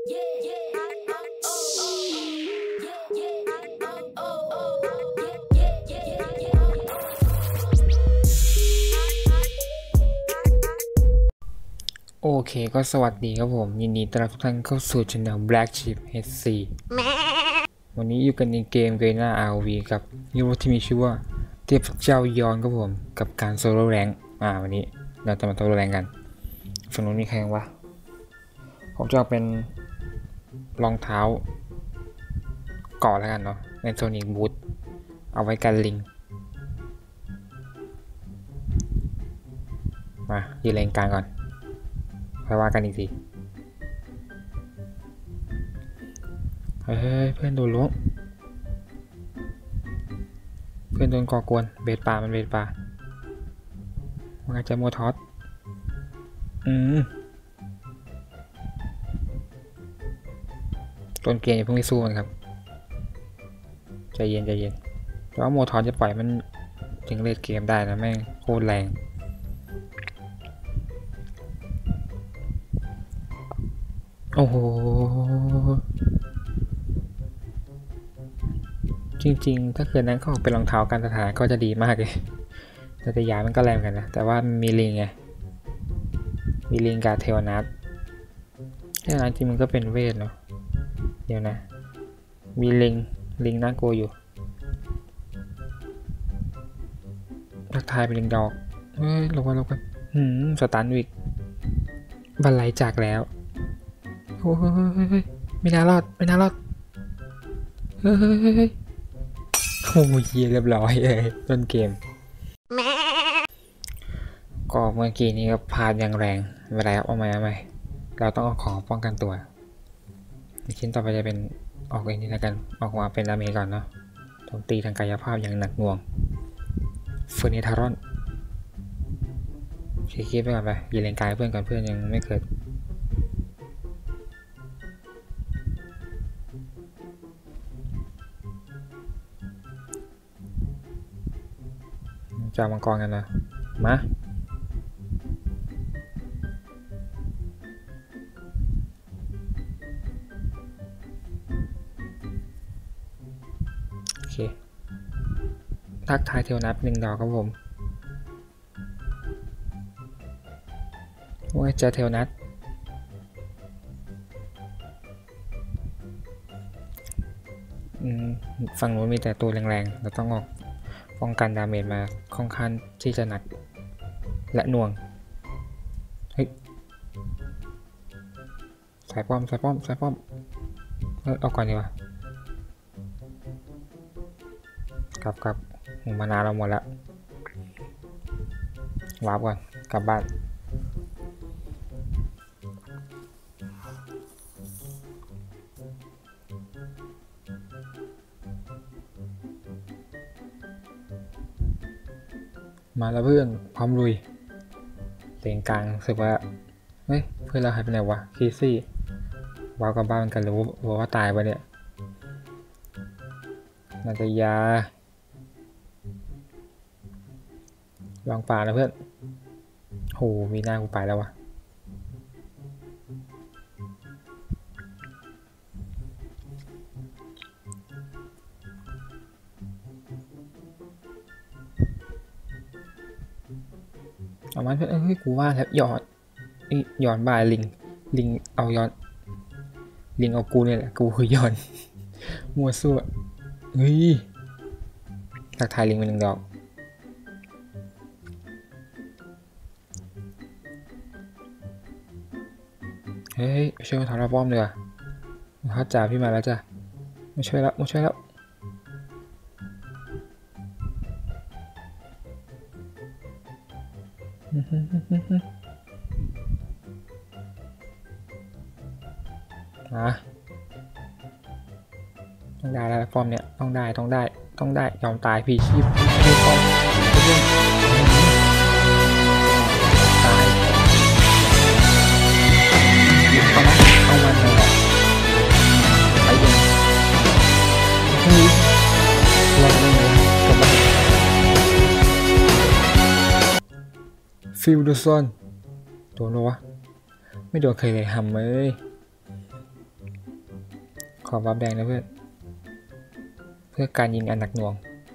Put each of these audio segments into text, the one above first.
โอเคก็สวัสดีครับผมยินดีต้อนรับทุกท่านเข้าสู่ช่อง Black Sheep HC วันนี้อยู่กันในเกมเกมหน้า ROV กับยูโรที่มีชื่อว่าเทพเจ้ายอนครับผมกับการโซโล่แรงวันนี้เราจะมาโซโล่แรงกันฝั่งนู้นมีใครวะผมจะเป็นรองเท้าเกาะแล้วกันเนาะเป็นโซนิกบูทเอาไว้กันลิงมายืนเลนกลางก่อนไปว่ากันอีกทีเฮ้ยเพื่อนโดนล้วงเพื่อนโดนก่อกวนเบสป่ามันเบสป่ามันอาจจะโมทอสต้นเกมอย่าเพิ่งไปสู้มันครับใจเย็นใจเย็นแต่ว่าโมทอสจะปล่อยมันถึงเลดเกมได้นะแม่งโคตรแรงโอ้โหจริงๆถ้าเกิดนั้นเขาเป็นรองเท้าการสถานก็จะดีมากเลยแต่ยามันก็แรงกันนะแต่ว่ามีลิงไงมีลิงกับเทวนัทจริงมันก็เป็นเวทเนาะเดี๋ยวนะมีลิงน่ากลัวอยู่ทักทายเป็นลิงดอกเฮ้ยลงกันสตันวิกบันไลจากแล้วโอ้ยไม่น่ารอดเฮ้ยโอ้ยเรียบร้อยเลยต้นเกมก็เมื่อกี้นี้ก็พาดอย่างแรงเวลาเอาใหม่เราต้องเอาของป้องกันตัวชิ้นต่อไปจะเป็นออกเองนี่แล้วกันออกมาเป็นดาเมจก่อนเนาะโจมตีทางกายภาพอย่างหนักหน่วงเฟอร์นิทารอนคิดไปก่อนไปยืนเลนกายเพื่อนก่อนเพื่อนยังไม่เกิดจะมังกรกันนะมาโอเคทักทายเทวนัท1 ดอกครับผมว่าจะเทวนัทฝั่งนู้นมีแต่ตัวแรงๆเราต้องออกป้องกันดาเมจมาค่อนข้างที่จะหนักและหน่วงเฮ้ยสายป้อมเอาก่อนดีกว่ากลับมานานเราหมดแล้ววาร์ปก่อนกลับบ้านมาแล้วเพื่อนพร้อมลุยเลนกลางรู้สึกว่าเฮ้ยเพื่อนเราหายไปไหนวะคีซี่ว้าวกับบ้านกันหรือว่าตายไปเนี่ยนาตยาวางป่านะเพื่อนโหมีหน้ากูไปแล้ววะเอามันเพื่อนเฮ้ยกูว่าแล้วหยอนบ่ายลิงเอาย้อนลิงเอากูเนี่ยแหละกูคือยอนมัวซั่วเฮ้ยทักทายลิงเป็น1 ดอกเฮ้ยช่วยมาทำระป้อมเลยเขาจ่าพี่มาแล้วจ้ะมาช่วยแล้วต้องได้แล้วฟอร์มเนี่ยต้องได้ยอมตายพี่ชีพพี่ฟอร์มตายเอามันเลยไปยังลงเลยจบไปฟิลดูซอนโดนวะไม่โดนใครเลยทำเลยขอบัฟแดงนะเพื่อการยิงอันหนักหน่วง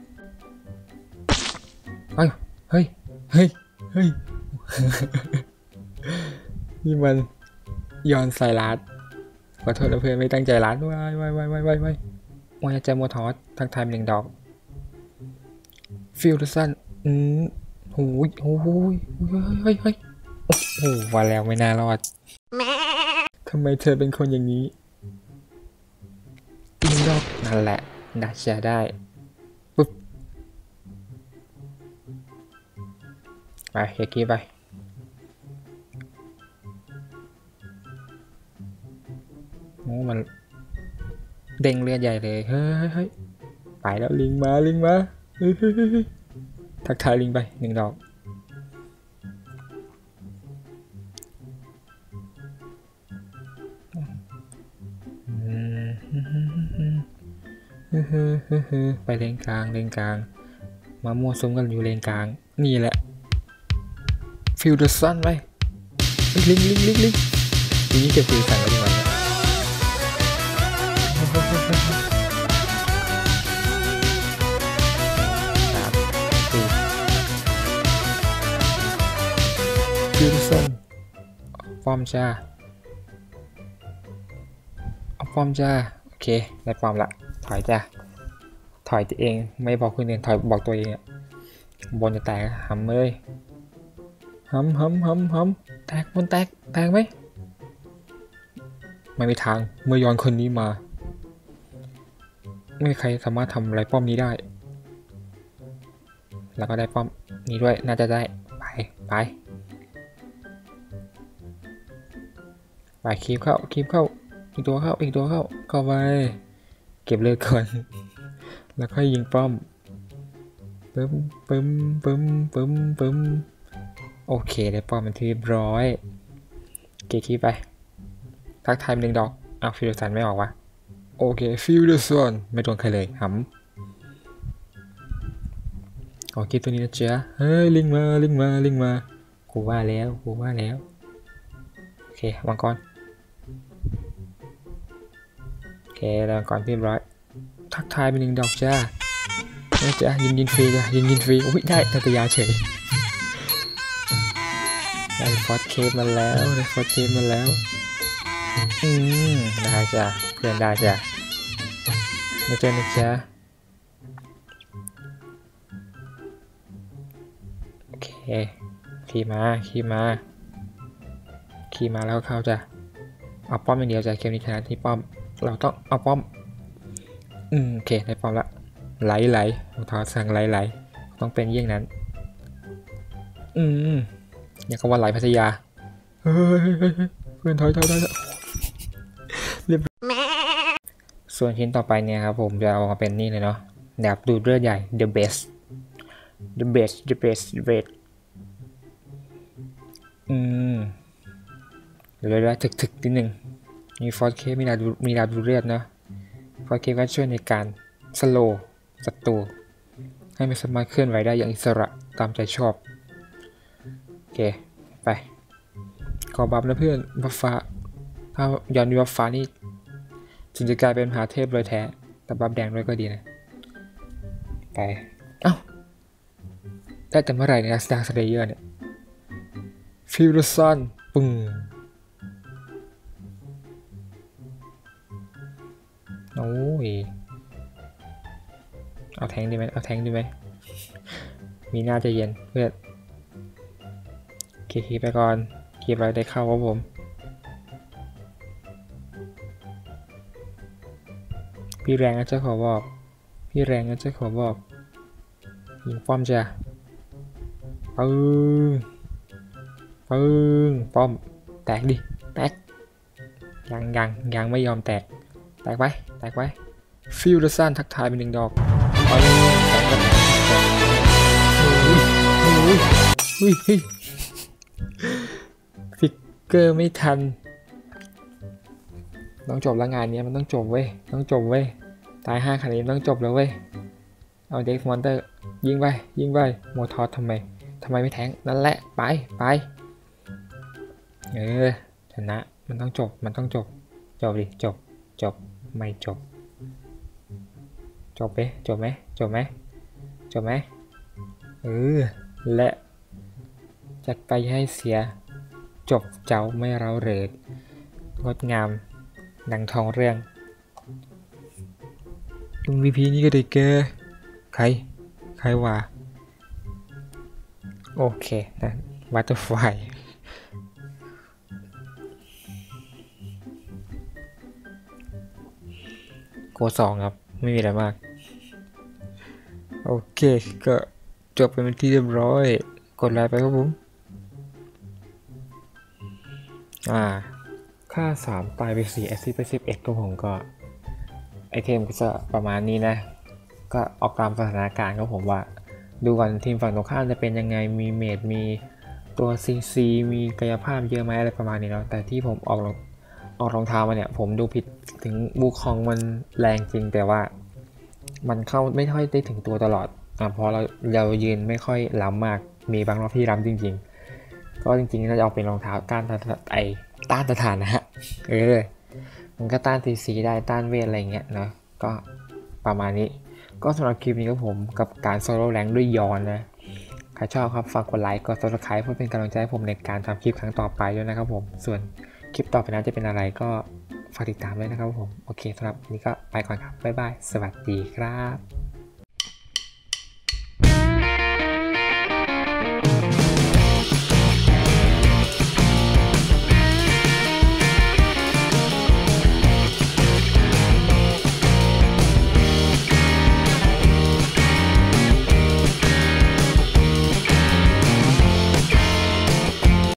เฮ้ยเฮ้ยเฮ้ยเฮ้ย นี่มันย้อนใส่ลัดขอโทษนะเพื่อนไม่ตั้งใจลัดว้ายว่าจะโมทอสทักทาย1 ดอกฟิลด์สั้นโอ้ยโอ้ยเฮ้ยโอ้โหว่าแล้วไม่น่ารอดทำไมเธอเป็นคนอย่างนี้1 ดอกนั่นแหละดัชจะได้ปุ๊บไปเฮียกี้ไปโอ้มันเด้งเลือดใหญ่เลยเฮ้ยไปแล้วลิงมาเฮ้ยทักทายลิงไป1 ดอกไปเลนกลางมามั่วซุมกันอยู่เลนกลางนี่แหละฟิลเดอร์ซันไปลิงทีนี้เก็บฟิลสั่งไว้ดีกว่าฟิลเดอร์ซันฟอร์มจ้าเอาฟอร์มจ้าโอเคได้ฟอร์มละถอยจ้าถอยตัวเองไม่บอกคนอื่นถอยบอกตัวเองอะบนจะแตกหำเลยหำแตกบนแตกไหมไม่มีทางเมื่อย้อนคนนี้มาไม่มีใครสามารถทำอะไรป้อมนี้ได้แล้วก็ได้ป้อมนี้ด้วยน่าจะได้ไปคีบเข้าอีกตัวเข้าไปเก็บเลือดก่อนแล้วค่อยยิงป้อมปึ้มโอเคได้ป้อมเป็นที่เรียบร้อยเกคีไปทักทาย1 ดอกเอาฟิลด์สันไม่ออกวะโอเคฟิลด์สันไม่โดนใครเลยหำโอเคตัวนี้นะจ๊ะเฮ้ยลิงมากูว่าแล้วโอเคมังกรโอเคแล้วมังกรเรียบร้อยทักทายเป็น1 ดอกจ้าจะยิงฟรีจ้ะยิงฟรีโอ้ยได้ตัตยาเฉยได้ฟอสเคปมาแล้วได้จ้ะเพื่อนได้จ้ะมาเจอนะจ๊ะโอเคขี่มาแล้วเข้าจ้ะเอาป้อมอย่างเดียวจ้ะเกมนี้ชนะที่ป้อมเราต้องเอาป้อมโอเคได้ป้อมละไหลทอสั่งไหลต้องเป็นเยี่ยงนั้นอยากว่าไหลพัทยาเฮ้ยเพื่อนถอยส่วนชิ้นต่อไปเนี่ยครับผมจะเอามาเป็นนี่เลยเนาะแบบดูดเลือดใหญ่ the best เดี๋ยวถึกนิดนึงมีฟอสเคมีดาบดูดเลือดเนาะฟอสเคก็ช่วยในการสโลว์ศัตรูให้ไม่สามารถเคลื่อนไหวได้อย่างอิสระตามใจชอบโอเคไปขอบัฟนะเพื่อนบัฟฟ้าถ้าย้อนบัฟฟ้านี่ถึงจะกลายเป็นมหาเทพเลยแท้แต่บัฟแดงด้วยก็ดีนะไปเอ้าได้แต่เมื่อไหร่เนี่ยสตาร์สเลเยอร์เนี่ยฟิลซันปึ้งโอ้ยเอาแทงดีไหมมีหน้าจะเย็นเพื่อนคีไปก่อนคีไปได้เข้าครับผมพี่แรงนะเจ้าขอบอกยิงป้อมจ้ะปึ้งป้อมแตกดิแตกยังไม่ยอมแตกไปฟิลด์ซันทักทายเป็น1 ดอกฟิกเกอร์ไม่ทันต้องจบแล้วงานนี้มันต้องจบเว้ยตาย5 ขนาดนี้ต้องจบแล้วเว้ยเอาเด็กมอนเตอร์ยิงไปโมทอสทำไมไม่แทงนั่นแหละไปชนะมันต้องจบดิจบไม่จบจบไหมจบไหมจบไหมจบไหมและจัดไปให้เสียจบเจ้าไม่เร้าเริงงดงามดังทองเรื่องMVP นี่ก็ได้แกใครวะโอเคนะบัตเตอร์ไฟโก2ครับไม่มีอะไรมากโอเคก็จบเป็นที่เรียบร้อยกดไลค์ไปครับผมค่า3ตายไป4แอสซิสต์ไป11ก็ผมก็ไอเทมก็จะประมาณนี้นะก็ออกตามสถานการณ์ครับผมว่าดูก่อนทีมฝั่งตรงข้ามจะเป็นยังไงมีเมจมีตัวCCมีกายภาพเยอะไหมอะไรประมาณนี้เนาะแต่ที่ผมออกรองเท้ามาเนี่ยผมดูผิดถึงบูคองมันแรงจริงแต่ว่ามันเข้าไม่ค่อยได้ถึงตัวตลอดเพราะเรายืนไม่ค่อยล้ำมากมีบางรอบที่ล้ำจริงๆก็จริงๆน่าจะเอาเป็นรองเท้าต้านสถานนะฮะมันก็ต้านCCได้ต้านเวทอะไรเงี้ยเนาะก็ประมาณนี้ก็สำหรับคลิปนี้ก็ผมกับการโซโล่แรงด้วยยอนนะใครชอบครับฝากกดไลค์กด Subscribe เพื่อเป็นกำลังใจให้ผมในการทำคลิปครั้งต่อไปด้วยนะครับผมส่วนคลิปต่อไปนั้นจะเป็นอะไรก็ฝากติดตามด้วยนะครับผมโอเคสำหรับวันนี้ก็ไปก่อนครับบ๊ายบายสวัสดีครับ